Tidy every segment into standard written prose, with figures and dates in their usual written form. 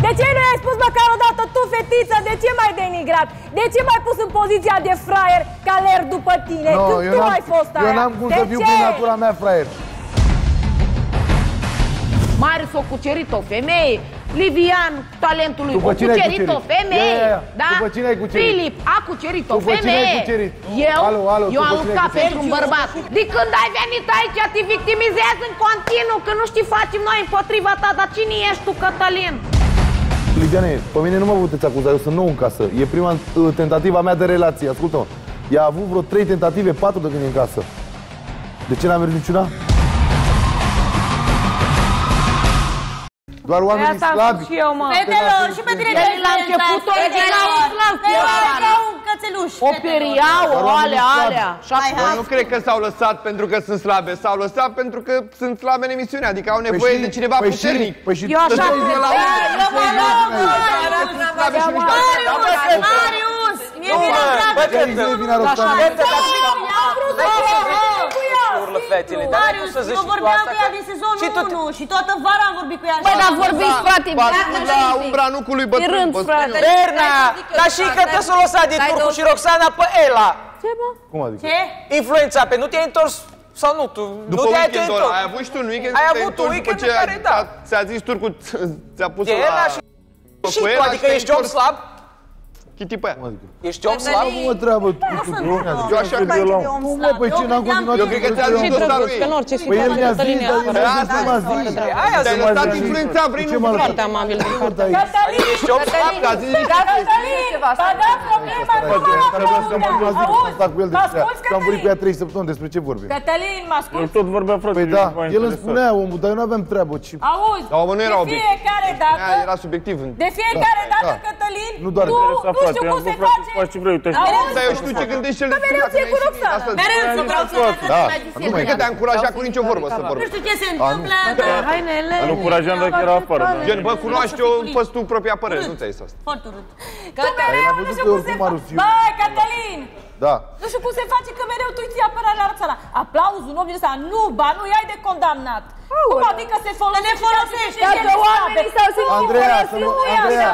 De ce nu ai spus măcar o dată tu, fetiță? De ce m-ai denigrat? De ce m-ai pus în poziția de fraier ca ler după tine? Când tu ai fost aia? Eu n-am cum să fiu prin natura mea fraier. Marius a cucerit o femeie, Livian, talentul lui, a cucerit o femeie, da? După cine ai cucerit? Filip a cucerit o După cine ai femeie. cucerit? Eu am luptat pentru un bărbat. De când ai venit aici, te victimizează în continuu, că nu știi facem noi împotriva ta, dar cine ești tu, Cătălin? Liviane, pe mine nu mă puteți acuza, eu sunt nou în casă. E prima tentativa mea de relație, ascultă-mă. Ea a avut vreo 3 tentative, 4 de când e în casă. De ce n-a mers niciuna? Doar oamenii slabi. Fetelor, și pe tine te-ai la început original slav. un cățeluș. O periau, alea. Nu cred că s-au lăsat pentru că sunt slabe, s-au lăsat pentru că sunt slabe în emisiune, adică au nevoie de cineva puternic. Eu așa Marius! Mie vine urlă fetele, dar nu să zici eu vorbeam cu ea din sezonul 1 și toată vara am vorbit cu ea. Băi, dar vorbiți, frate, la umbra nucului bătrân. Berna, dar și că te s-o lăsat de Turcu și Roxana pe Ela. Ce, mă? Cum adică? Ce? Influența, pe nu te-ai întors sau nu? Tu după nu te-ai weekendul întors. ăla, ai avut și tu un weekend. Ai avut un weekend în care, da. Ți-a zis Turcu, ți-a pus De Ela și tu, adică ești om slab? Chiti pe aia. Ești om slab? Nu mă treabă. Eu așa cred. Nu mă, păi ce n-am continuat? Eu cred că ți-a zis dosarul ei. Că în orice Păi el mi-a situație, zis, Cătălin dar el mi-a zis prima zi. Te-ai lăsat influența, vrei nu vrei. foarte amabil din partea ta. Cătălin! Ești om slab? Cătălin! Ba da, problema, nu mă ascultă! Am vorbit cu ea 3 săptămâni, despre ce vorbim? Cătălin, mă ascultă? tot vorbea, frate. Păi da, el îmi spunea omul, dar eu nu aveam treabă. Auzi, Da, mă, nu era de obiectiv. fiecare dată, Era subiectiv. de fiecare dată, Cătălin, Nu doar tu nu știu cum se face. Faci ce vrei, uite. Dar eu știu ce gândești cel mereu ți-e cu Roxana. Mereu să vreau să Da, Nu cred că te-a încurajat cu nicio vorbă să Nu vorbești. știu ce se întâmplă. Hainele. Nu curajam dacă era afară. Gen, bă, cunoaște-o, fă-ți tu propria părere, nu ți-ai zis asta. Foarte urât. Tu mereu nu văzut știu că cum se oricum face. Marius iubă. Băi, Cătălin! da. Nu știu cum se face că mereu tu îi ții apărarea la Roxana. Aplauzul omului ăsta, nu, ba nu, i-ai de condamnat. Cum adică se folosește? Ne folosește. Dacă oamenii s-au simțit Andreea, să nu, Andreea,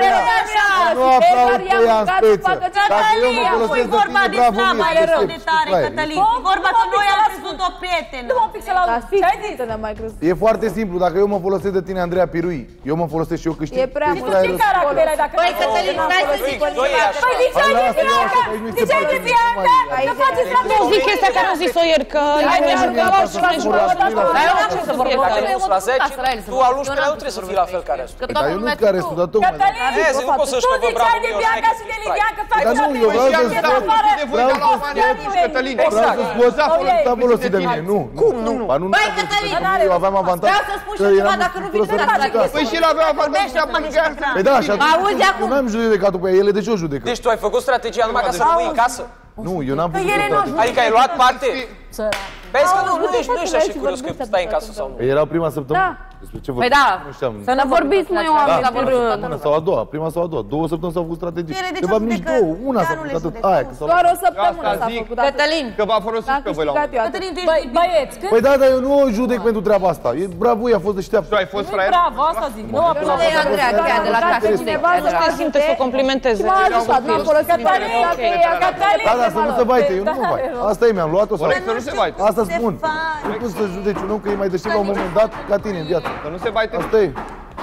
nu aplaud pe ea în speță. Dacă eu mă folosesc de vorba tine, de bravo slab, mie, e rău te de tare, fraier. Cătălin. E vorba că noi am crezut o prietenă. Nu mă pic să-l aud. Ce ai zis? E foarte simplu, dacă eu mă folosesc de tine, Andreea Pirui, eu mă folosesc și eu câștig. E prea Tu mult. fraier Ce ăsta. caracter ai dacă... Băi, Cătălin, stai să zic o așa. Păi de ce ai de Bianca? De ce ai de Bianca? Că faceți la Nu zic chestia care am zis-o ieri, că ne jucăm și noi jucăm. Dar eu n-am ce să vorbesc, dacă fiecare. nu sunt la 10, tu al 11-lea nu trebuie să fii la fel care sunt. Dar eu nu sunt care sunt, dar tocmai. Vezi, nu poți să-și Tu că vă ziceai de bravo, Bianca și de Livianca, faci Dar nu, eu vreau să Și am dat de voi, dar la bani ai pus Cătălin. Vreau să spun, s-a folosit de mine, nu. Cum nu? Ba nu, Băi, Cătălin, eu aveam avantaj. vreau să spun și ceva, dacă nu vii să Păi și el avea avantaj și a plângat. Păi da, și Auzi atunci acum. eu n-am judecat după ea, ele de ce o judecă? Deci tu ai făcut strategia numai ca să rămâi în casă? Nu, eu n-am făcut toate. Adică ai luat parte? Vezi că nu ești așa curios că stai în casă sau nu. Era prima săptămână? Despre ce vorbim? Păi da, Nu știam. să ne vorbiți, măi, oameni, la vorbim. Una sau a doua, prima sau a doua. 2 săptămâni s-au făcut strategii. Ele de De ce fapt, o nici judecă? 2, una Ea s-a nu făcut le atât. judecă. Aia, că s-au Doar o săptămână Asta s-a zic. făcut. Cătălin, Că v-a folosit pe voi la un moment dat. Cătălin, tu ești Băieți, când... Păi da, dar eu nu o judec pentru treaba asta. E bravo, ea a fost deșteaptă. Tu ai fost fraier? Bravo, asta zic. Nu aplauz. de Andreea, chiar de la casă. Cineva nu te simte să o complimenteze. M-a ajutat, n-am folosit Cătălin, Cătălin. Da, dar să nu se baite, eu nu mă bai. Asta e, mi-am luat-o sau... Corect, să nu se baite. Asta spun. Nu poți să judeci un om că e mai deștept la un moment dat ca tine în viață. Să nu se baite. Asta e.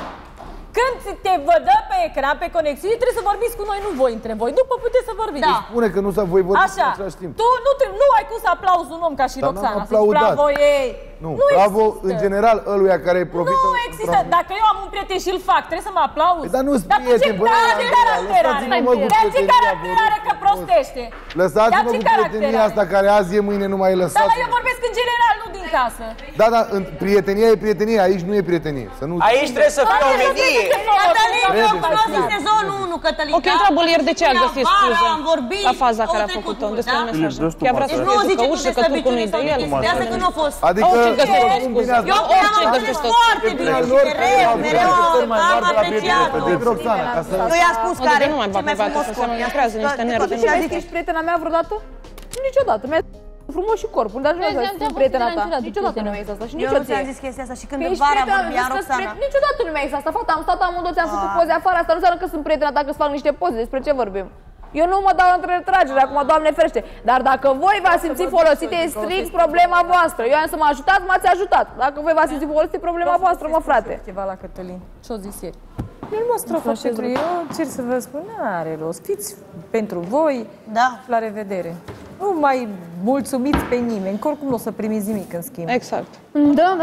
Când te vădă pe ecran, pe conexiune, trebuie să vorbiți cu noi, nu voi între voi. După puteți să vorbiți. Da. Spune că nu s-a voi vorbi în Așa. același timp. Tu nu ai cum să aplauzi un om ca și Dar n-am Roxana. Să zici aplaudat. bravo ei. Nu, bravo există. în general ăluia care profită... Nu există. Dacă eu am un prieten și îl fac, trebuie să mă aplauzi. Păi, dar nu-s Dar tu ce prieten, băi, caracter lăsați-mă, mă, cu are? Dar ce prietenia, caracter are că prostește? Lăsați-mă Dar cu ce caracter prietenia are? asta care azi e, mâine nu mai e Da, lăsat. dar eu vorbesc în general, nu din casă. Da, da, prietenia e prietenie, aici nu e prietenie. Să nu... Aici trebuie să fie o medie. Cătălin, eu Trebuie să cunosc fie. din sezonul 1, Cătălin. Ok, întreabă-l ieri de ce a găsit Vara scuze am vorbit, la faza care a au trecut făcut-o, mult, despre da? mesaj. Deci, Chiar vrea să Nu fie zice că tu ușă, de că turcul nu-i de el. de asta că nu a fost. Adică... Orice găsești oricum scuze. bine ați Eu făcut. am înțeles foarte bine și mereu am apreciat-o. Pentru Roxana, ca să... Eu i-am spus care Nu mai cel bag mai pe bată, frumos să om. se lucrează niște nervi. Și a zis, ești prietena mea vreodată? Niciodată. Mi-a frumos și corpul, dar nu sunt prietena ta. Niciodată nu mi-a zis asta și nici eu ție. Eu ți-am zis chestia asta și când în vara vorbea Roxana. Niciodată nu mi-a zis asta, fata, am stat amândouă, ți-am făcut poze afară, asta nu înseamnă că sunt prietena ta, că-ți fac niște poze, despre ce vorbim? Eu nu mă dau între retragere, acum, Doamne ferește. Dar dacă voi v-ați simțit folosite, e strict problema voastră. Eu am să mă ajutați, m-ați ajutat. Dacă voi v-ați simțit folosite, e problema voastră, mă, frate. Ceva la Cătălin. Ce-o zis ieri? Nu mă strofă pentru eu, cer să vă spun, n-are rost. Fiți pentru voi, da. La revedere. Nu mai mulțumiți pe nimeni, că oricum nu o să primiți nimic în schimb. Exact. Da.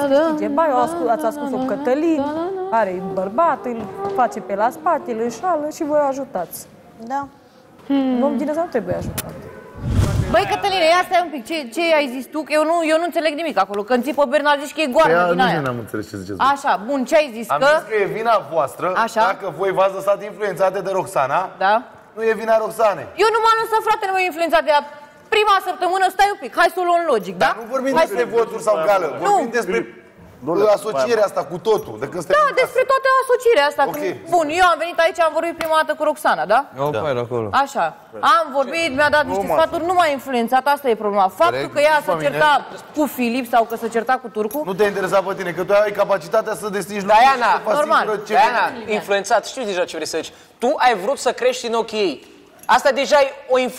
Ați ascuns-o Cătălin, are un bărbat, îl face pe la spate, îl înșală și voi ajutați. Da. Un om din ăsta nu trebuie ajutat. Băi, Cătăline, ia stai un pic, ce ai zis tu? Că eu nu înțeleg nimic acolo. Când ții pe Bernard zici că e goară din aia. Nu am înțeles ce ziceți. Așa, bun, ce ai zis? Am zis că e vina voastră dacă voi v-ați lăsat influențate de Roxana. Da. Nu e vina Roxanei. Eu nu m-am lăsat, frate, nu m-am influențat de prima săptămână, stai un pic, hai să o luăm logic, da? Dar nu vorbim despre voturi sau gală, vorbim despre asocierea asta cu totul. Da, despre toată asocierea asta. Bun, eu am venit aici, am vorbit prima dată cu Roxana, da? Așa. Am vorbit, mi-a dat niște sfaturi, nu m-a influențat, asta e problema. Faptul că ea se certa cu Filip sau că se certa cu Turcu. Nu te-a interesat pe tine, că tu ai capacitatea să destingi lucruri. Diana, normal. Diana, influențat, știu deja ce vrei să zici. Tu ai vrut să crești în ochii ei. Asta deja e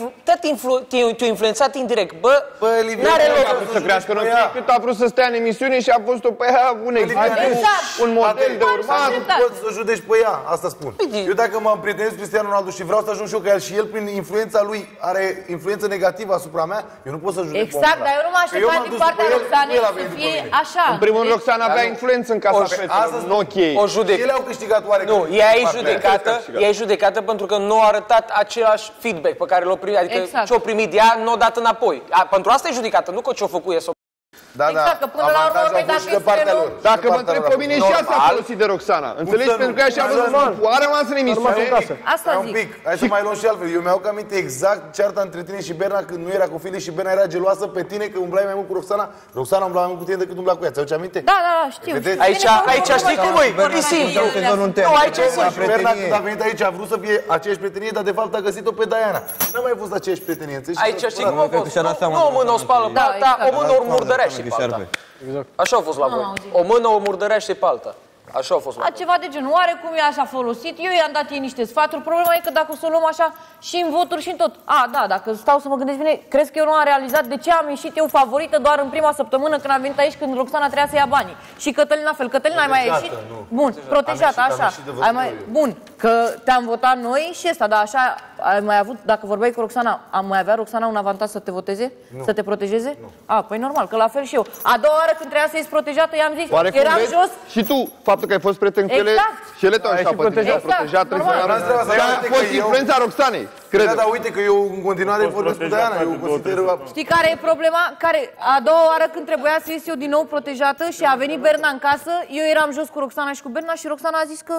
te-a influențat indirect. Bă, n-are loc să crească în ochii, cât a vrut să stea în emisiune și a fost-o pe ea un exemplu, un model de urmat. Nu poți să o judeci pe ea, asta spun. Eu dacă mă împrietenez cu Cristiano Ronaldo și vreau să ajung și eu ca el și el prin influența lui are influență negativă asupra mea, eu nu pot să judec. Exact, dar eu nu mă așteptam din partea Roxanei să fie așa. În primul rând, Roxana avea influență în casa fetelor, în ochii ei. O judec. Ele au câștigat oarecum. Nu, ea e judecată pentru că nu a arătat același feedback pe care l-a primit, adică ce-a primit de ea, nu a dat înapoi. Pentru asta e judecată, nu că ce-a făcut e. Da, exact, că până la urmă, dacă mă întreb pe mine, și ea s-a folosit de Roxana. Înțelegi? Pentru că ea și-a văzut grupul, a rămas în emisiune. Asta zic. Hai să mai luăm și altfel. Eu mi-au aminte exact cearta între tine și Berna când nu era cu Filip și Berna era geloasă pe tine că umblai mai mult cu Roxana. Roxana umbla mai mult cu tine decât umbla cu ea. Ți-aduce aminte? Da, știu. Aici știi cum e? E simplu. Nu, aici e simplu. Berna când a venit aici a vrut să fie aceeași prietenie, dar de fapt a găsit-o pe Diana. N-a mai fost aceeași prietenie. Aici știi cum a fost? Nu o mână o spală pe alta, o mână o murdărește pe alta. Așa a fost la voi. O mână o murdărește pe alta. Așa a fost la voi. Ceva de genul. Oarecum ea s-a folosit, eu i-am dat ei niște sfaturi. Problema e că dacă o să o luăm așa și în voturi și în tot. Da, dacă stau să mă gândesc bine, crezi că eu nu am realizat de ce am ieșit eu favorită doar în prima săptămână când am venit aici, când Roxana trebuia să ia banii. Și Cătălin la fel. Cătălin, ai mai ieșit? Bun, protejată, așa. Bun, că te-am votat noi și ăsta, dar așa ai mai avut, dacă vorbeai cu Roxana, am mai avea Roxana un avantaj să te voteze? Să te protejeze? Păi normal, că la fel și eu. A doua oară când trebuia să ieși protejată, i-am zis, eram jos. Și tu, faptul că ai fost prieten cu ele, și ele te-au protejat. A fost influența Roxanei. Dar uite că eu în continuare vorbesc cu Diana. Știi care e problema? A doua oară când trebuia să ies eu din nou protejată și a venit Berna în casă, eu eram jos cu Roxana și cu Berna și Roxana a zis că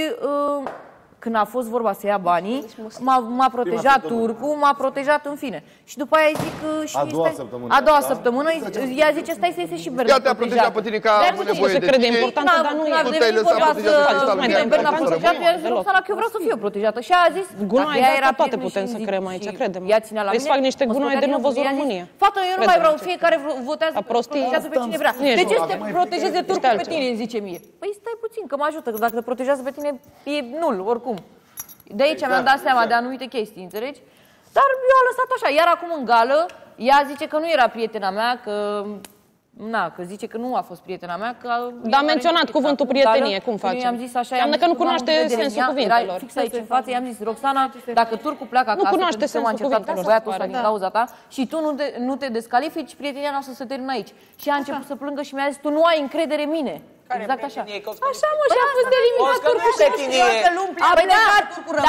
când a fost vorba să ia banii, m-a protejat Turcu, m-a protejat în fine. Și după aia zic și a doua săptămână, ea zice stai să iese și Berna protejat. Ea te-a protejat pe tine că a avut nevoie de tine. Importantă, dar nu e. Tu te-ai lăsat protejat. Berna protejat, i-a zis Roxana că eu vreau să fiu protejată. Și a zis, gunoaie, dar toate putem să creăm aici, crede-mă. Îți fac niște gunoaie de nu văzut România. Fată, eu nu mai vreau, fiecare votează protejează pe cine vrea. De ce să te protejeze Turcu pe tine, zice mie? Păi stai puțin, că mă ajută, că dacă te protejează pe tine e nul, oricum. De aici mi-am dat seama de anumite chestii, înțelegi? Dar eu am lăsat așa, iar acum în gală, ea zice că nu era prietena mea, că zice că nu a fost prietena mea, că... Dar a menționat cuvântul prietenie, cum face? I-am zis așa, înseamnă că nu cunoaște sensul cuvintelor. Fix aici în față, i-am zis, Roxana, dacă Turcu pleacă acasă, nu cunoaște sensul cuvintelor, băiatul ăsta din cauza ta și tu nu te descalifici, prietenia noastră se termină aici. Și a început să plângă și mi-a zis, tu nu ai încredere în mine. Exact așa. Așa, mă, și a fost eliminat Turcu și a plecat.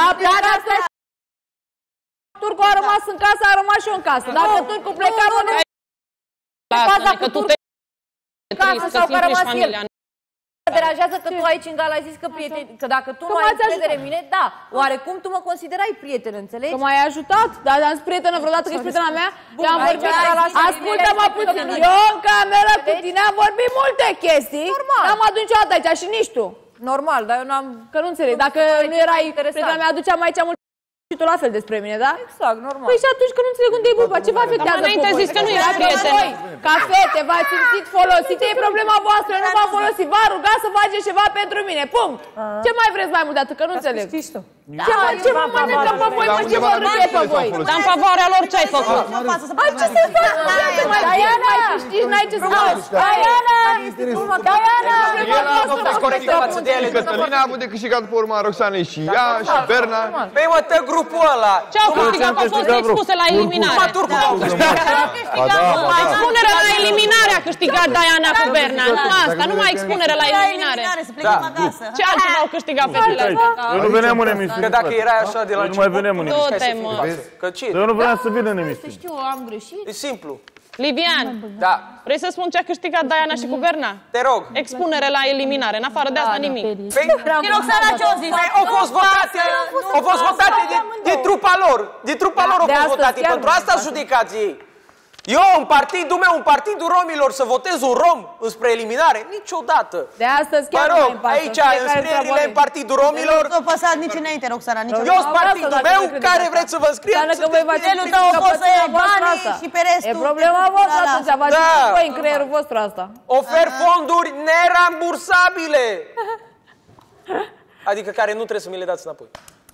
Turcu a rămas în casă, a rămas și eu în casă. Dacă Turcu pleca, mă ne... Dacă Turcu casă sau că a rămas el. Mă deranjează că tu aici în gală ai zis că dacă tu nu ai încredere în mine, da, oarecum tu mă considerai prieten, înțelegi? Că m-ai ajutat, dar am zis prietenă vreodată că ești prietena mea, te-am vorbit, ascultă-mă puțin, eu în cameră cu tine am vorbit multe chestii, n-am adus niciodată aici și nici tu. Normal, dar eu n-am... Că nu înțeleg, dacă nu erai prietena mea, aduceam aici mult și tu la fel despre mine, da? Exact, normal. Păi și atunci că nu înțeleg unde e bulba, ce vă afectează înainte pe voi? zis că nu ești prieten. Voi, ca fete, v-ați simțit folosite, e problema voastră, nu v-am folosit. V-a rugat să faceți ceva pentru mine, punct. Ce mai vreți mai mult de atât, că nu înțeleg. Ce mă mănâncă pe voi, mă, ce vă râde pe voi? Dar în favoarea lor ce ai făcut? Ai ce să faci? Diana! Câștigi, n-ai ce să faci. Diana! Cătălina a avut de câștigat pe urma Roxanei și ea și Berna. Păi mă, tă grupul ăla. Ce-au câștigat? Au fost expuse la eliminare. Expunerea la eliminare a câștigat Diana cu Berna. Nu asta, numai expunerea la eliminare. Ce altceva au câștigat fetele astea? Eu nu veneam în emisiune. Că dacă erai așa de la început. Eu nu mai veneam în emisiune. Eu nu vreau să vin în emisiune. Știu, am greșit. E simplu. Livian, Da. vrei să spun ce a câștigat Diana și cu Berna? Te rog. Expunere la eliminare, în afară de asta nimic. Păi, Roxana ce-o zis? au fost votate de trupa lor. De trupa lor au fost votate. Pentru asta judecați ei. Eu, în partidul meu, în partidul romilor, să votez un rom înspre eliminare? Niciodată. De astăzi chiar mă rog, nu mai aici, înscrierile în partidul romilor. Nu păsat nici înainte, Roxana, nici Eu sunt partidul meu, care vreți să vă înscrieți? Că voi v-ați Celul tău o să ia banii și pe restul. E problema voastră atunci, v-ați zis voi în creierul vostru asta. Ofer fonduri nerambursabile. Adică care nu trebuie să mi le dați înapoi.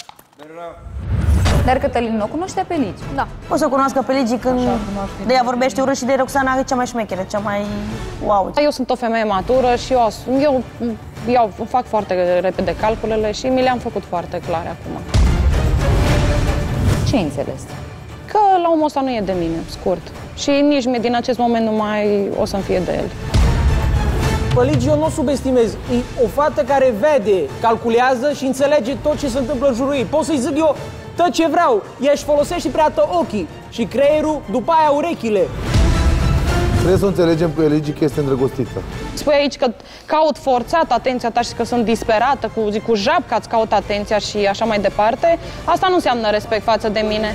Dar Cătălin nu cunoștea pe Ligi. Da. O să cunoască pe Ligi când de ea vorbește urât și de Roxana e cea mai șmecheră, cea mai wow. Eu sunt o femeie matură și eu fac foarte repede calculele și mi le-am făcut foarte clare acum. Ce ai înțeles? Că la omul ăsta nu e de mine, scurt. Și nici mie din acest moment nu mai o să-mi fie de el. Pe Ligi eu nu o subestimez. E o fată care vede, calculează și înțelege tot ce se întâmplă în jurul ei. Pot să-i zic eu tot ce vreau. Ea își folosește prea ochii și creierul, după aia urechile. Trebuie să înțelegem cu Eligi că este îndrăgostită. Spui aici că caut forțat atenția ta și că sunt disperată, cu japca îți caut atenția și așa mai departe. Asta nu înseamnă respect față de mine.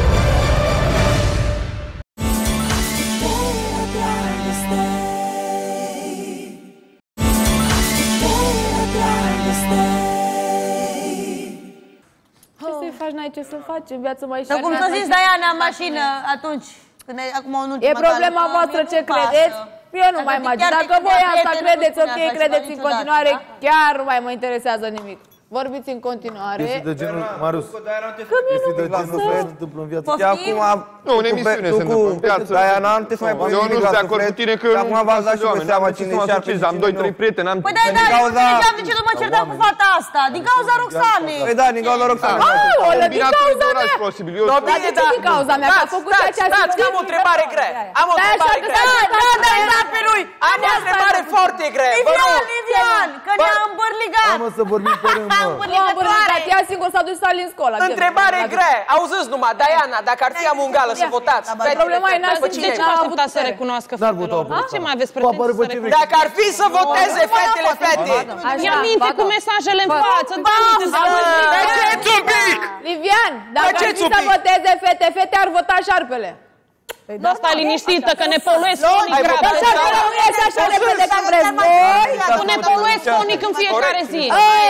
N-ai ce să faci în viață mai Dar cum s-a zis Diana în mașină atunci, când acum în ultima E problema voastră ce credeți? Eu nu mai imagin. Dacă voi asta credeți, ok, credeți în continuare, chiar nu mai mă interesează nimic. Vorbiți în continuare. Este de genul, Marius, că mie este de genul nu care se întâmplă în viață. Nu, în emisiune se întâmplă în viață. Diana, nu te mai pui eu nu sunt de acord cu tine că acum v-ați dat și pe seama cine e șarpe. Am 2-3 prieteni, am... Păi da, de ce nu mă certam cu fata asta? Din cauza Roxanei. Păi da, din cauza Roxanei. Aolă, din cauza mea. Dar de ce din cauza mea? Că a făcut ceea ce a zis. Am o întrebare grea. Am o întrebare grea. Da, pe lui. Am o întrebare foarte grea. Livian, că ne-a îmbârligat. Hai mă să vorbim pe rând, mă. Ea singur s-a dus Stalin în școală. Întrebare grea. Auziți numai, Diana, dacă ar fi amungală să votați. Problema e n-a De ce vă așteptați să recunoască fetelor? Ce mai aveți pretenții să recunoască? Dacă ar fi să voteze fetele fete. Ia minte cu mesajele în față. Tăceți un pic! Livian, dacă ar fi să voteze fete ar vota șarpele. Dar stai liniștită că ne poluezi fonic grav. Dar șarpele nu iese așa repede ca vreți voi. Tu ne poluezi fonic în fiecare zi.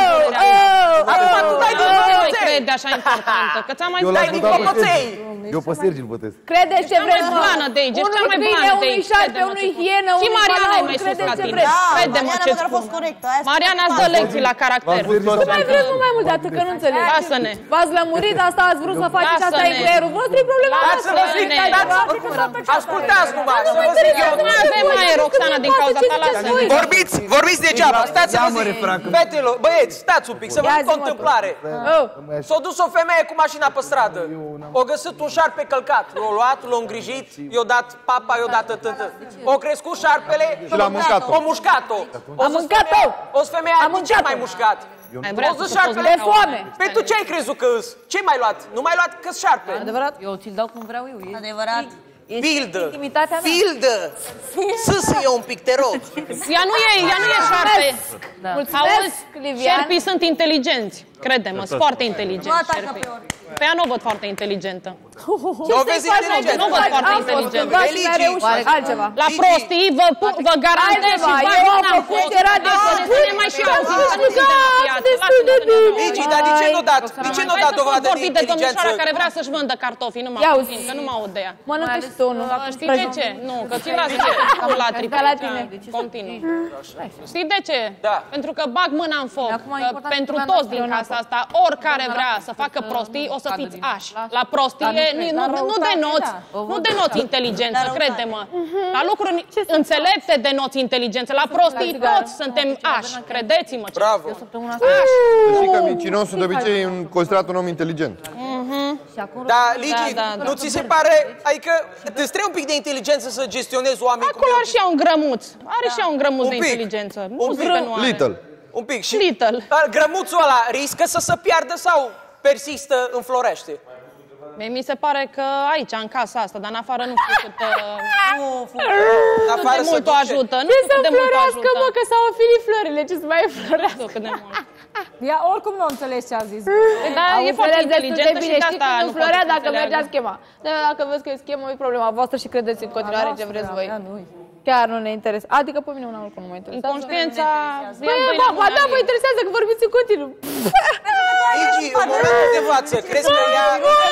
Acum tu dai din Nu mai clopoței. crede așa importantă. Că ți-am mai Dai din clopoței. Eu pe Sergi îl votez. Credeți ce vreți, mă. blană de aici, ești cea mai Unui blană câine, de unui aici, șarpe, crede-mă unui ce hienă, Și unui Mariana e balaur. mai sus Credeți ca ce tine. vreți. Vede-mă ce spun. Mariana îți dă lecții la caracter. Nu mai vreți mai mult de atât, că nu înțeleg. Lasă-ne. V-ați lămurit, asta ați vrut să faceți, asta e Lasă-ne. creierul vostru, e problema Dați să vă zic, ascultați numai, să vă zic eu. Nu avem mai Roxana din cauza ta, lasă-ne. Vorbiți degeaba, stați să vă zic. Fetelor, băieți, stați un pic, să vă zic o întâmplare. S-a dus o femeie cu mașina pe stradă. O găsit un șarpe călcat. L-a luat, l-a îngrijit, i-a dat papa, i-a dat tătă. O crescut șarpele și l-a mușcat-o. O mușcat-o. A mâncat-o. O femeie a ce mai mușcat? Ai vrea să șarpele de foame. Păi tu ce ai crezut că îs? Ce mai luat? Nu mai luat că-s șarpe. Adevărat? Eu ți-l dau cum vreau eu. Adevărat. Pildă. Intimitatea mea. Pildă. Să-se un pic, te rog. Ea nu e șarpe. Mulțumesc, Livian. Șerpii sunt inteligenți. Crede-mă, sunt foarte inteligenți șerpii. Pe ea nu o văd foarte inteligentă. Nu vezi inteligență. Nu văd foarte inteligent. Altceva. La prostii vă garantez și bani n-am fost. Era de să ne mai și auzim. Ligi, dar de ce nu dați? De ce nu dați dovadă de inteligență? De domnișoara care vrea să-și vândă cartofii, nu mă auzim, că nu mă aud de ea. Mănâncă și tu unul. Știi de ce? Nu, că ți lasă la tripă. Continuu. Știi de ce? Pentru că bag mâna în foc. Pentru toți din casa asta, oricare vrea să facă prostii, o să fiți ași. La prostie nu denoți inteligență, crede-mă. La lucruri înțelepte denoți inteligență. La prostii toți suntem ași, credeți-mă. Bravo. Știi că mincinosul de obicei e considerat un om inteligent. Da, Ligi, nu ți se pare, adică te trebuie un pic de inteligență să gestionezi oameni cum acolo are și ea un grămuț. Are și ea un grămuț de inteligență. Little. Un pic. Și Little. grămuțul ăla riscă să se piardă sau persistă, înflorește? Mi se pare că aici, în casa asta, dar în afară nu știu cât de mult o ajută. Nu Ce să știu cât de mult o florească, ajută. mă, că s-au înfilit florile, ce să mai florească? Cât de mult. Ea oricum nu înțeles ce a zis. Da, e foarte inteligentă și de asta nu florea dacă mergea schema. Dar dacă vezi că e schemă, e problema voastră și credeți în continuare ce vreți voi. Chiar nu ne interesează. Adică pe mine una oricum nu mă interesează. Inconștiența... Ba da, mă interesează că vorbiți în continuu. Ligi, în momentul de față, crezi că ea...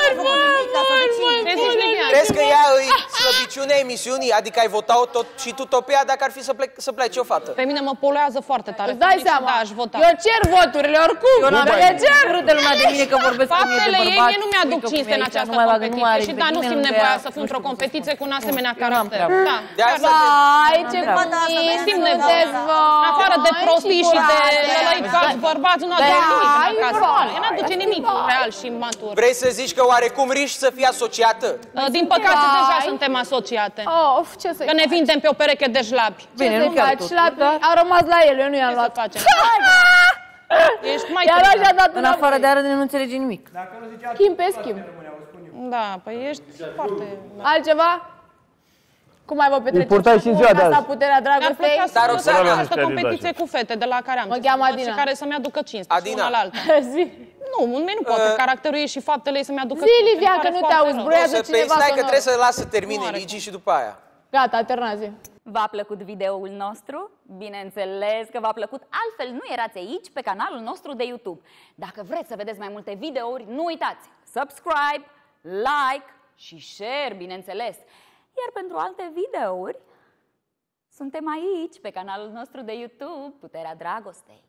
Crezi că ea îi slăbiciunea emisiunii? Adică ai votat tot și tu topia dacă ar fi să plece o fată? Pe mine mă poluează foarte tare. Îți dai seama? Da, aș vota. Eu cer voturile oricum. Eu n-am cer râde lumea de mine că vorbesc cu mine de Faptele bărbați. ei nu mi-aduc cinste în această competiție și da, nu simt nevoia să fiu într-o competiție cu un asemenea caracter. Da. Ai, ce bunic, simt nevoie. În afară de prostii și de lălăi calți bărbați, nu aduce nimic în acasă. Nu aduce nimic real și matur. Vrei să zici că oarecum riști să fii asociată? Din păcate deja suntem asociate. Că ne vindem pe o pereche de șlapi. Bine, nu chiar tot. Au rămas la el, eu nu i-am luat. Ești mai în afară de ară nu înțelege nimic. Schimb pe schimb. Da, păi ești foarte... Altceva? Cum mai vă petreceți? Purtai și în ziua de azi. Puterea dragostei? Dar Roxana, această competiție cu fete de la care am. Mă cheamă Adina. Și care să-mi aducă cinste Adina. una la alta. Zi. Nu, nu poate. Caracterul ei și faptele ei să-mi aducă zi, Livia, că nu te auzi. Broiază cineva stai că sonor. trebuie să las să termine Ligi și după aia. Gata, alternație. V-a plăcut videoul nostru? Bineînțeles că v-a plăcut, altfel nu erați aici pe canalul nostru de YouTube. Dacă vreți să vedeți mai multe videouri, nu uitați, subscribe, like și share, bineînțeles. Iar pentru alte videouri, suntem aici pe canalul nostru de YouTube, Puterea Dragostei.